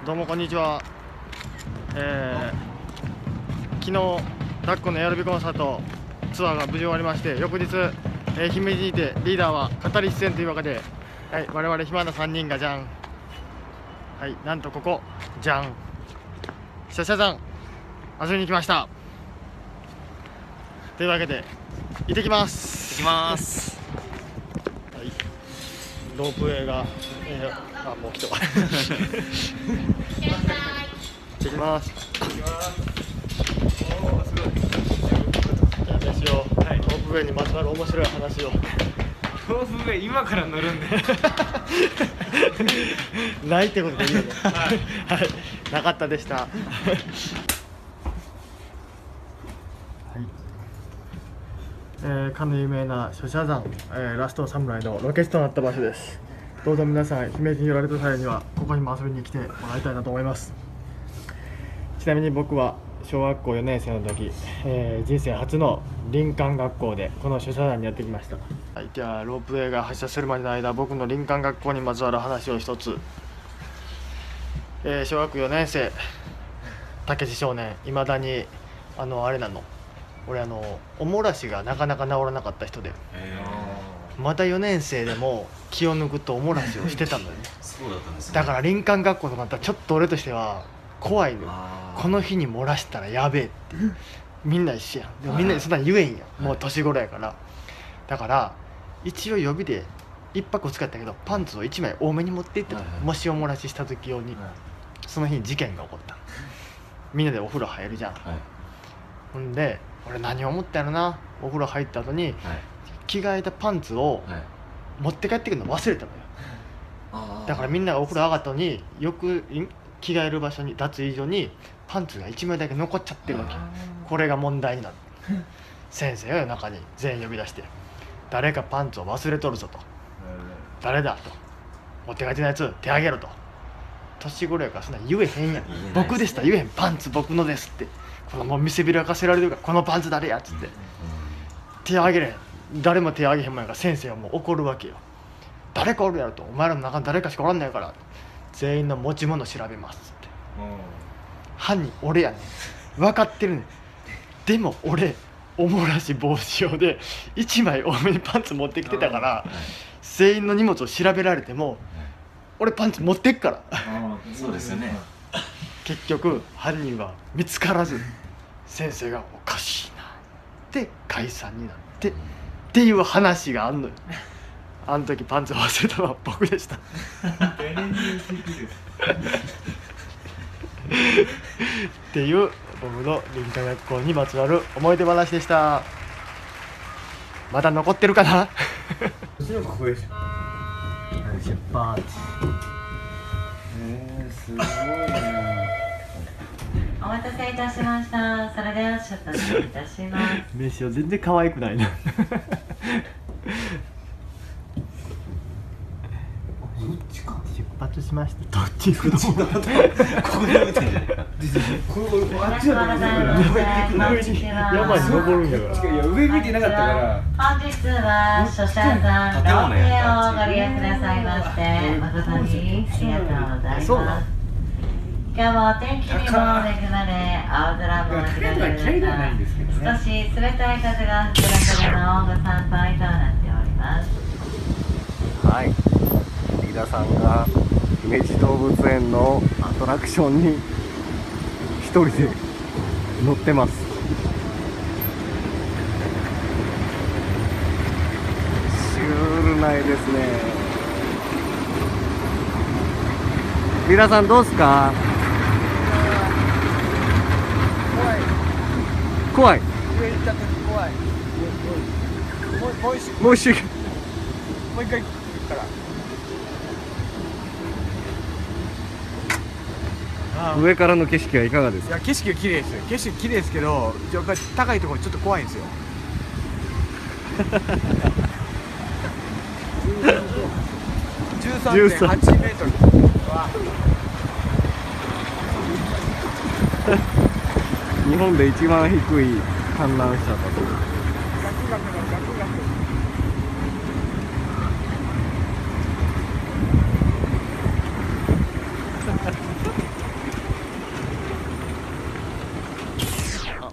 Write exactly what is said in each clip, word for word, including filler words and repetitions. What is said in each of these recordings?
どうもこんにちは。えー、昨日ダッコのエアロビコンサートツアーが無事終わりまして、翌日、えー、姫路にてリーダーは語り出演というわけで、はい、我々暇なさんにんがじゃん、はい、なんとここじゃんシャシャ山遊びに来ました。というわけで行ってきます。 行きます。 はい、ロープウェイが、えー、あもう来たわ。行ってきます。 行きます。 おお、すごい。じゃあしよう、はい、ロープウェイにまつわる面白い話を。 ロープウェイ今から乗るんでないってことでいいよね。はい、はい、なかったでした。はい、えー、かの有名な諸社山、えー、ラストサムライのロケ地となった場所です。どうぞ皆さん姫路に寄られた際にはここにも遊びに来てもらいたいなと思います。ちなみに僕は小学校よねん生の時、えー、人生初の林間学校でこの諸社山にやってきました。はい、ではロープウェイが発車するまでの間、僕の林間学校にまつわる話を一つ。えー、小学よねん生、たけし少年、いまだにあのあれなの、俺あのおもらしがなかなか治らなかった人で、まだよねん生でも気を抜くとおもらしをしてたのよね。 そうだったんですね。 だから林間学校とかだったらちょっと俺としては怖いのよ。この日に漏らしたらやべえってみんな一緒やん。でもみんなにそんな言えんやん、もう年頃やから。だから一応予備でいっぱく使ったけどパンツをいちまい多めに持っていってた、はいはい、もしおもらしした時用に、はい、その日に事件が起こった。みんなでお風呂入るじゃん、はい、ほんで俺何を思ったやろな、お風呂入った後に、はい、着替えたパンツを持って帰ってくるの忘れたのよ、はい、だからみんながお風呂上がったのによく着替える場所に脱衣所にパンツがいちまいだけ残っちゃってるわけ。これが問題になる。先生が夜中に全員呼び出して、誰かパンツを忘れとるぞと、誰だと、持って帰ってないやつ手あげろと。年頃やからそんな言えへんやん。僕でした言えへん、パンツ僕のですって、このもう見せびらかせられるから、このパンツ誰やっつって手あげれへん。誰も手あげへんもんやから先生はもう怒るわけよ。誰かおるやろと、お前らの中に誰かしかおらんねんから、全員の持ち物調べますっつって。犯人俺やねん、分かってるねん。でも俺おもらし防止用でいちまい多めにパンツ持ってきてたから、はい、全員の荷物を調べられても、はい、俺パンツ持ってっから。 そうですよね。 結局犯人は見つからず、先生がおかしいなって解散になってっていう話があんのよ。あの時パンツを忘れたのは僕でした。っていう僕の林間学校にまつわる思い出話でした。まだ残ってるかな。 後ろここでしょ。 出発。 えー、すごいね。 お待たせいたしました。それでは出発いたします。 名刺は全然可愛くないな。 どっちか。 出発しました。どっち行くの？ ここでやめてんじゃないか。ここあっちは山に登るんやから。 いや上見てなかったから。 本日は諸社さんロープウェイをご利用くださいまして誠にありがとうございます。今日もお天気にも恵まれ青空も広がる中、少し冷たい風が吹くだけでのご参拝となっております。 はい、リーダーさんが姫路動物園のアトラクションに一人で乗ってます。シュールないですね。リーダーさんどうすか？怖い。 上行った時怖い。もうもう一もう一周もう一回行ったら。 上からの景色はいかがですか？ いや景色が綺麗ですよ。景色綺麗ですけど、やっぱり高いところちょっと怖いんですよ。じゅうさんてんはちメートル。 日本で一番低い観覧車だと。 ガクガクのガクガク。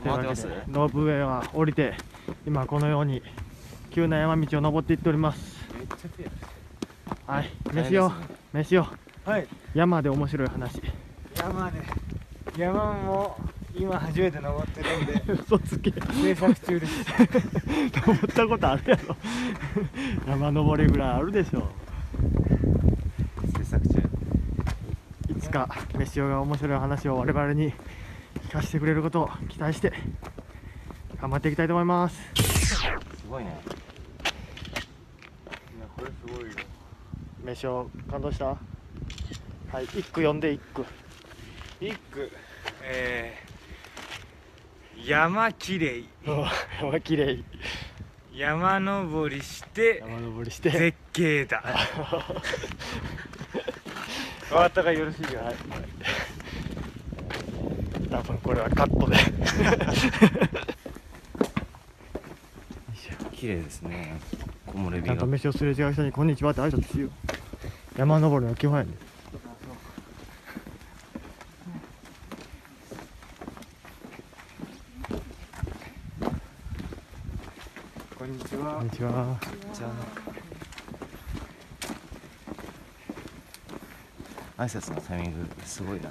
回ってます？ ロープウェイは降りて今このように急な山道を登っていっております。 めっちゃ手はい、飯よ、飯よ。 はい、 山で面白い話。 山で山も今初めて登ってるんで嘘つけ。 制作中です。 登ったことあるやろ。山登りぐらいあるでしょ。 制作中。 いつか飯よが面白い話を我々に聞かせてくれることを期待して頑張っていきたいと思います。 すごいね。 これすごいよ。 飯よ感動した？はい、一句読んで一句。 一句、えー、山きれい。 山きれい。 山登りして山登りして絶景だ。終わったかよろしいよ。 はい、多分これはカットで。 綺麗ですね。木漏れ日が。 ちゃんと飯をすれ違う人にこんにちはって挨拶しよう。山登りの基本やね。 こんにちは。 こんにちは。 じゃあ挨拶のタイミングすごいな。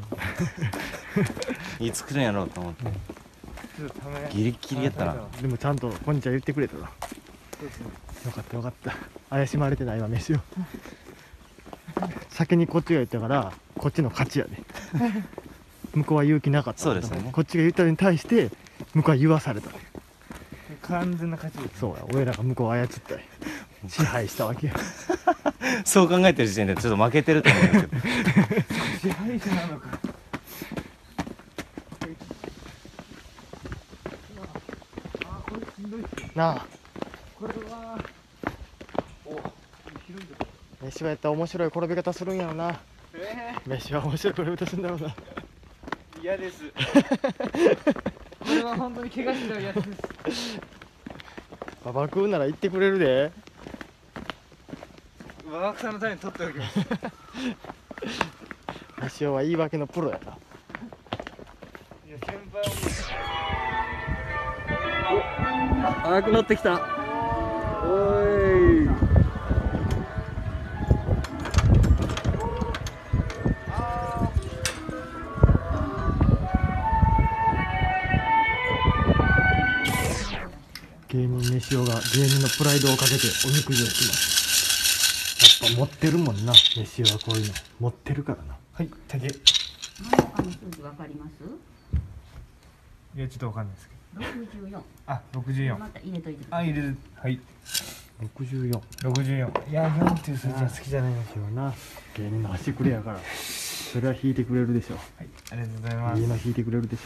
いつ来るんやろうと思って。ギリギリやったな。 でもちゃんとこんにちは言ってくれたな。 そうですね。 よかったよかった。怪しまれてないわ飯よ。先にこっちが言ったからこっちの勝ちやね。向こうは勇気なかった。 そうですよね。 こっちが言ったのに対して向こうは言わされたね。 完全な勝ちです。 そうや、俺らが向こうを操ったり支配したわけや。 そう考えてる時点でちょっと負けてると思うんですけど。 支配者なのか。 なあ、 これは飯はやったら面白い転び方するんやろな。 え飯は面白い転び方するんだろうな。 ー、嫌です。これは本当に怪我しちゃうやつです。 ババ食うなら言ってくれるで。 ババクさんのために取っておきます。 飯尾は言い訳のプロやな。 いや先輩は早く乗ってきた。おい。芸人飯尾が芸人のプライドをかけておみくじをします。やっぱ持ってるもんな、飯尾はこういうの持ってるからな。 はい、竹。い真ん中の数字わかります？ や、ちょっとわかんないですけ六十四。 ど。あ、六十四。 また入れといてくだあ、 さい。 入れる。はい。 ろくじゅうよん。 六十四。いや、四っていう数字は好きじゃないの。 飯尾はな、芸人の端くれやからそれは引いてくれるでしょ。 はい、ありがとうございます家。の引いてくれるでしょ。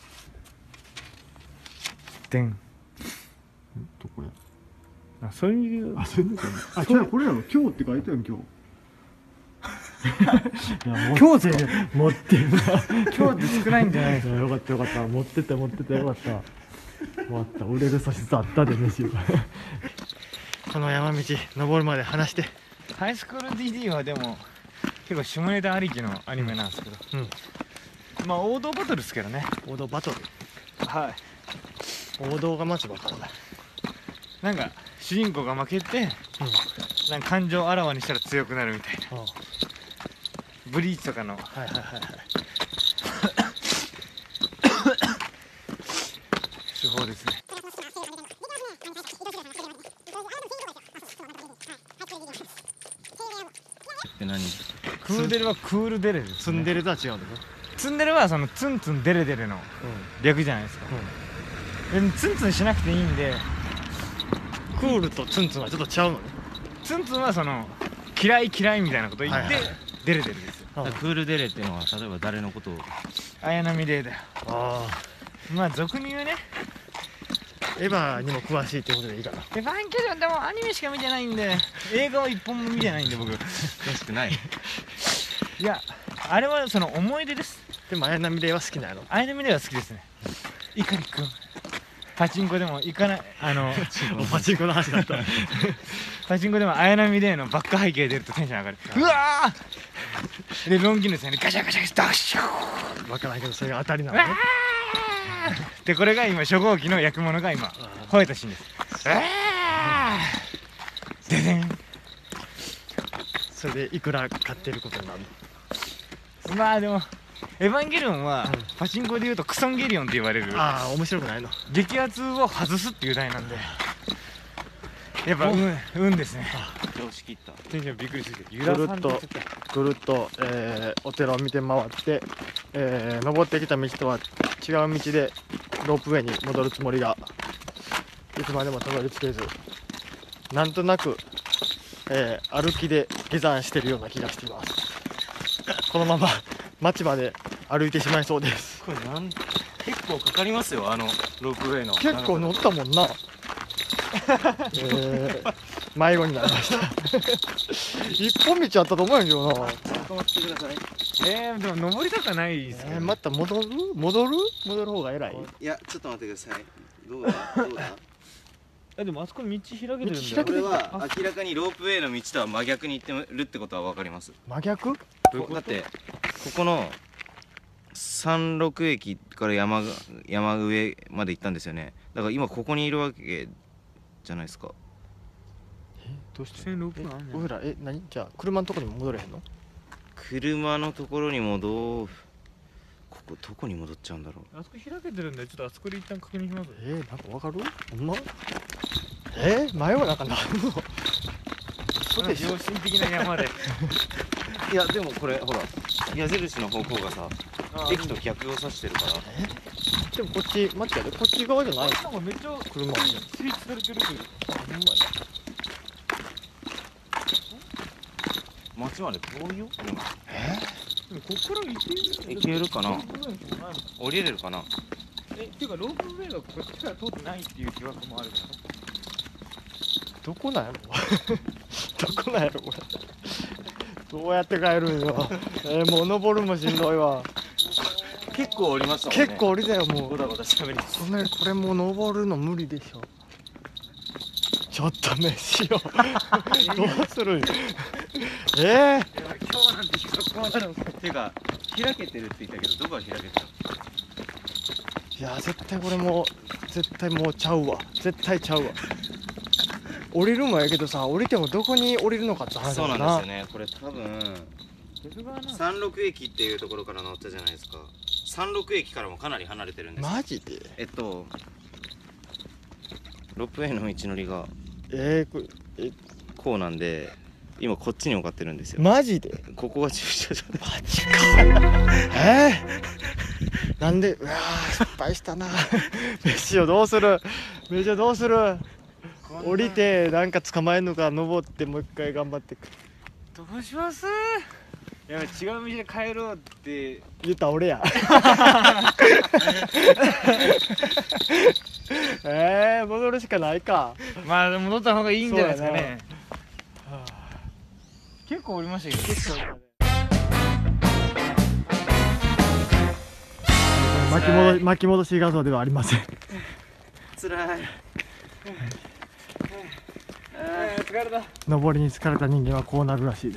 でん。 どこや。 あ、そういう。 あ、そういうのかな。あ、じゃあこれやろ。今日って書いてある今日。いや、 今日で持ってるな。 今日って少ないんじゃないですか。 よかったよかった。持ってた持ってたよかった。終わった。売れる素質あったで飯が。この山道登るまで話して。 ハイスクール ディーディー はでも結構下ネタありきのアニメなんですけど、 うん。 まあ王道バトルですけどね。 王道バトル。 はい。 王道がまず分からない。 なんか主人公が負けて、なんか感情をあらわにしたら強くなるみたいな。 うん。 ブリーチとかのはいはいはいはい。 手法ですね。 って何？ クーデレはクールデレです、ね。 ツンデレとは違うんだよ。 ツンデレはそのツンツンデレデレの略じゃないですか。でもツンツンしなくていいんで、 クールとツンツンはちょっとちゃうのね。 ツンツンはその嫌い嫌いみたいなこと言って、 はいはいデレデレですよ。 あクールデレっていうのは例えば誰のことを？ 綾波レイだよ。 あ。 まあ俗に言うね。 エヴァにも詳しいってことでいいかな。 エヴァンゲリオンでもアニメしか見てないんで、映画を一本も見てないんで僕。 詳しくない。 いや、あれはその思い出です。 でも綾波レイは好きなの。 綾波レイは好きですね。碇君パチンコでも行かない、あのパチンコの話だった。 パチンコでも綾波レイのバック背景出るとテンション上がる。うわーでロンギヌスにガシャガシャガシャダッシュ分からんけどそれが当たりなうわのね。 ーでこれが今初号機の焼くものが今吠えたシーンです。ででん。 それでいくら買ってることになるの？ まあでもエヴァンゲリオンはパチンコでいうとクソンゲリオンって言われるああ面白くないの？ 激アツを外すっていう台なんで、やっぱ運運ですね。 常識いった。 テンションびっくりするけど、 ぐるっとぐるっと、えー、お寺を見て回って、えー、登ってきた道とは違う道でロープウェイに戻るつもりがいつまでもたどり着けず、なんとなく、えー、歩きで下山してるような気がしています。このまま町まで歩いてしまいそうです。 これなん結構かかりますよ、あのロープウェイの。 結構乗ったもんな。えー、迷子になりました一本道あったと思うんやけどな。 止まってください。 えー、でも登りたくないですけど、 えー、また戻る戻る戻る方が偉い。 いや、ちょっと待ってください。どうだどうだえでもあそこ道開けてるんだよ。 これは明らかにロープウェイの道とは真逆に行ってるってことは分かります。 真逆？ だってここの山麓駅から山が山上まで行ったんですよね。だから今ここにいるわけじゃないですか。 えどうして？ 線ロープあんねん。 俺らえ何じゃあ車のとこにも戻れへんの？ 車のところに戻ここどこに戻っちゃうんだろう。 あそこ開けてるんでちょっとあそこで一旦確認します。 えー、なんかわかる？ほんま？えー、迷子なんかなるの？そうでしょ。 良心的な山でいやでもこれほら矢印の方向がさ駅と逆を指してるから。 でもこっち待ってやで、こっち側じゃない。 なんかめっちゃ車。 整地されてるけど。 あ、ほんまや。 町まで遠いよ。でもでもこっから行ける？ 行けるかな。降りれるかな。 え、っていうかロープウェイがこっちから通ってないっていう疑惑もあるから。 どこなんやろどこなんやろこれ。どうやって帰るんよ。えー、もう登るもしんどいわ。 結構降りましたもんね。 結構降りたよもう。 ゴタゴタ喋り。 これこれもう登るの無理でしょ。ちょっと飯よどうするんえー、 今日なんてこうなるのか。 っていうか開けてるって言ったけどどこが開けてるの？ いや絶対これもう絶対もうちゃうわ。絶対ちゃうわ。降りるもやけどさ、降りてもどこに降りるのかって話だそうもんな。 なんですよね。これ多分山麓駅っていうところから乗ったじゃないですか。山麓駅からもかなり離れてるんですよ。 マジで？ えっとロープウェイの道のりがえー、これえこうなんで今こっちに向かってるんですよ。 マジで？ ここが駐車場で。 マジかえー、なんでうわー失敗したな飯をどうする飯をどうする降りてなんか捕まえるのか登ってもう一回頑張ってくどうします？いや違う道で帰ろうって言った俺やえー、戻るしかないか。 まあ戻った方がいいんじゃないですかそうやね。結構降りましたけど。 結構巻き戻し巻き戻し画像ではありません。 つらい。 疲れた。 登りに疲れた人間はこうなるらしいです。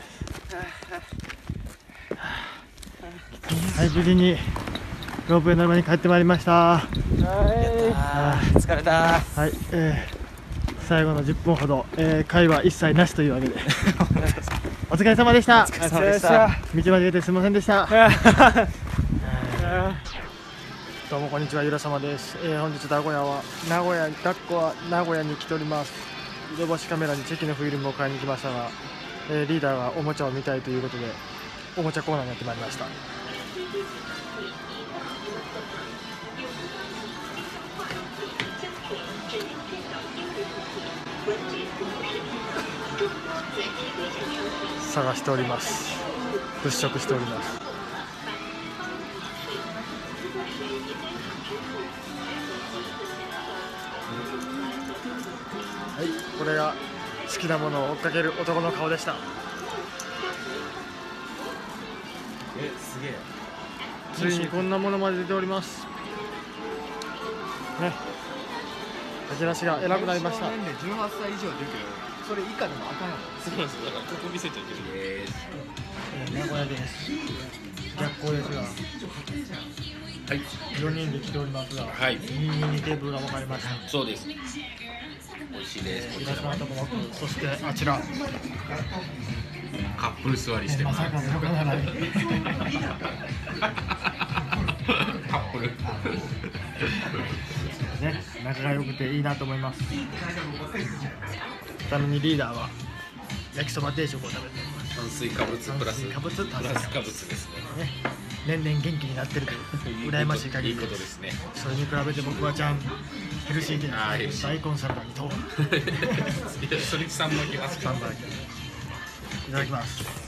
はい、無事にロープウェイの山に帰ってまいりました。 はい。 疲れた。 はい、えー、最後のじゅっぷんほど、えー、会話一切なしというわけでお疲れ様でした。 お疲れ様でした。 道間違えてすみませんでしたどうもこんにちは、ゆらさまです。えー、本日名古屋は名古屋学校は名古屋に来ております。井戸橋カメラにチェキのフィルムを買いに来ましたが、えー、リーダーがおもちゃを見たいということでおもちゃコーナーにやってまいりました。探しております。物色しております。はい、これが好きなものを追っかける男の顔でした。 え、すげえ。 ついにこんなものまで出ておりますね。アジラシが偉くなりました。 じゅうはっさい以上出るけどそれ以下でもあかんの。 そうなんですよ。だからここ見せちゃいけない。 えー名古屋です。逆光ですがはいよにんで来ておりますが、 はい、 右にテーブルが分かりました。 そうです。美味しいです。こちらは東のところ、そしてあちらカップル座りしてます。 まさかの横並びカップルね、仲が良くていいなと思います。ちなみにリーダーは焼きそば定食を食べています。 炭水化物プラス炭水化物プラス化物ですね。 ね、年々元気になってるという羨ましい限りいいことですね。 それに比べて僕はちゃんヘルシーであーヘルシー大根サラダに豆腐いやそれさんもいきますか。 いただきます。